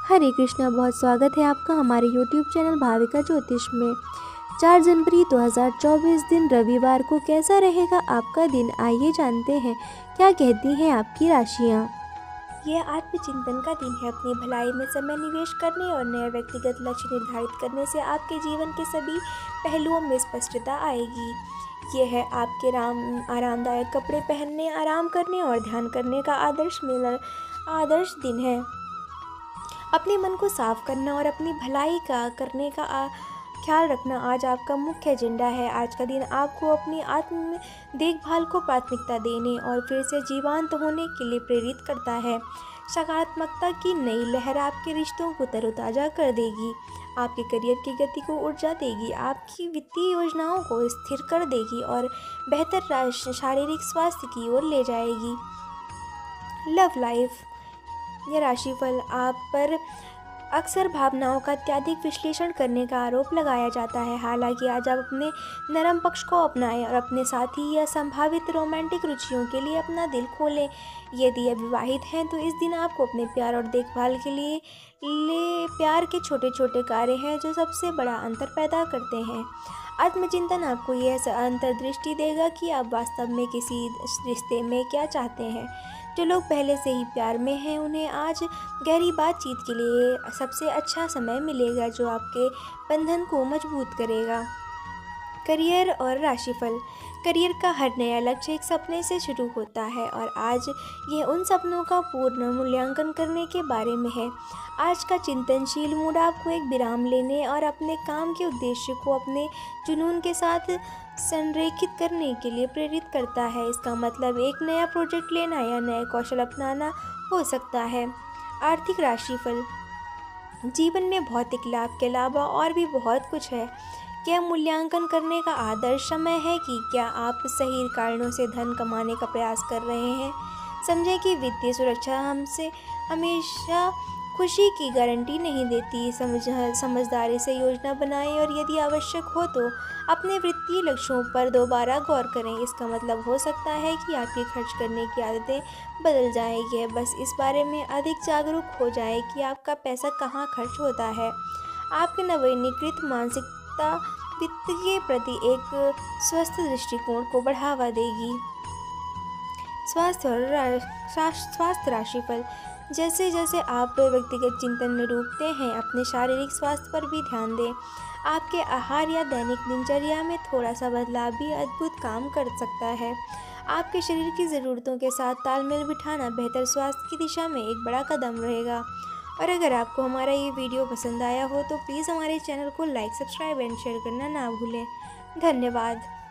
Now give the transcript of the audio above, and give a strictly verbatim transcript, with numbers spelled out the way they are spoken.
हरे कृष्णा, बहुत स्वागत है आपका हमारे यूट्यूब चैनल भाविका ज्योतिष में। चार जनवरी दो हज़ार चौबीस दिन रविवार को कैसा रहेगा आपका दिन, आइए जानते हैं क्या कहती हैं आपकी राशियां। यह आत्मचिंतन का दिन है। अपनी भलाई में समय निवेश करने और नए व्यक्तिगत लक्ष्य निर्धारित करने से आपके जीवन के सभी पहलुओं में स्पष्टता आएगी। यह है आपके राम आरामदायक कपड़े पहनने, आराम करने और ध्यान करने का आदर्श मिल आदर्श दिन है। अपने मन को साफ करना और अपनी भलाई का करने का आ, ख्याल रखना आज आपका मुख्य एजेंडा है। आज का दिन आपको अपनी आत्म देखभाल को प्राथमिकता देने और फिर से जीवंत होने के लिए प्रेरित करता है। सकारात्मकता की नई लहर आपके रिश्तों को तरोताज़ा कर देगी, आपके करियर की गति को ऊर्जा देगी, आपकी वित्तीय योजनाओं को स्थिर कर देगी और बेहतर शारीरिक स्वास्थ्य की ओर ले जाएगी। Love life. यह राशिफल आप पर अक्सर भावनाओं का अत्यधिक विश्लेषण करने का आरोप लगाया जाता है। हालांकि आज आप अपने नरम पक्ष को अपनाएं और अपने साथी या संभावित रोमांटिक रुचियों के लिए अपना दिल खोलें। यदि अविवाहित हैं तो इस दिन आपको अपने प्यार और देखभाल के लिए ले प्यार के छोटे छोटे कार्य हैं जो सबसे बड़ा अंतर पैदा करते हैं। आत्मचिंतन आपको यह अंतर्दृष्टि देगा कि आप वास्तव में किसी रिश्ते में क्या चाहते हैं। जो लोग पहले से ही प्यार में हैं उन्हें आज गहरी बातचीत के लिए सबसे अच्छा समय मिलेगा जो आपके बंधन को मजबूत करेगा। करियर और राशिफल। करियर का हर नया लक्ष्य एक सपने से शुरू होता है और आज यह उन सपनों का पूर्ण मूल्यांकन करने के बारे में है। आज का चिंतनशील मूड आपको एक विराम लेने और अपने काम के उद्देश्य को अपने जुनून के साथ संरेखित करने के लिए प्रेरित करता है। इसका मतलब एक नया प्रोजेक्ट लेना या नए कौशल अपनाना हो सकता है। आर्थिक राशिफल। जीवन में भौतिक लाभ के अलावा और भी बहुत कुछ है। क्या मूल्यांकन करने का आदर्श समय है कि क्या आप सही कारणों से धन कमाने का प्रयास कर रहे हैं। समझें कि वित्तीय सुरक्षा हमसे हमेशा खुशी की गारंटी नहीं देती। समझ समझदारी से योजना बनाएं और यदि आवश्यक हो तो अपने वित्तीय लक्ष्यों पर दोबारा गौर करें। इसका मतलब हो सकता है कि आपकी खर्च करने की आदतें बदल जाएंगी। बस इस बारे में अधिक जागरूक हो जाए कि आपका पैसा कहाँ खर्च होता है। आपके नवीनीकृत मानसिकता वित्त के प्रति एक स्वस्थ दृष्टिकोण को बढ़ावा देगी। स्वास्थ्य और रा, स्वास्थ्य राशिफल। जैसे जैसे आप व्यक्तिगत चिंतन में डूबते हैं अपने शारीरिक स्वास्थ्य पर भी ध्यान दें। आपके आहार या दैनिक दिनचर्या में थोड़ा सा बदलाव भी अद्भुत काम कर सकता है। आपके शरीर की ज़रूरतों के साथ तालमेल बिठाना बेहतर स्वास्थ्य की दिशा में एक बड़ा कदम रहेगा। और अगर आपको हमारा ये वीडियो पसंद आया हो तो प्लीज़ हमारे चैनल को लाइक, सब्सक्राइब एंड शेयर करना ना भूलें। धन्यवाद।